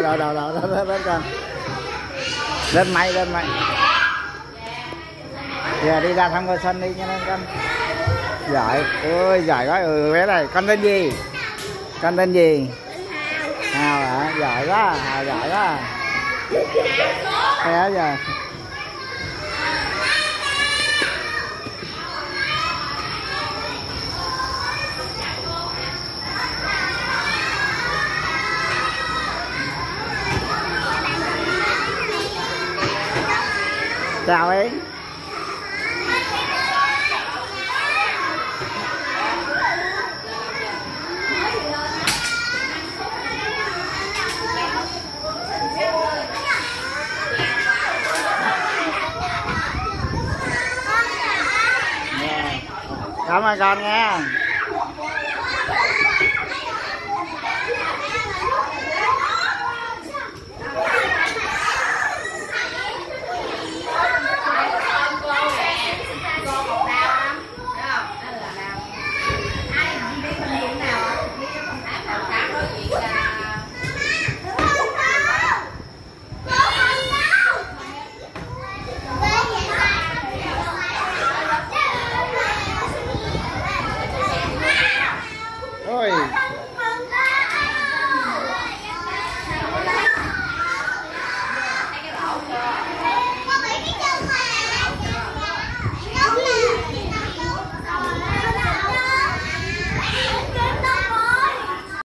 lên con. Lên mày. Giờ đi ra thăm con Xuân đi nha con. Giỏi, ôi giỏi quá. Bé này, con tên gì? Hào hả? Giỏi quá, Hào giỏi quá. Thế giờ. Chào ấy. Cảm ơn con nha.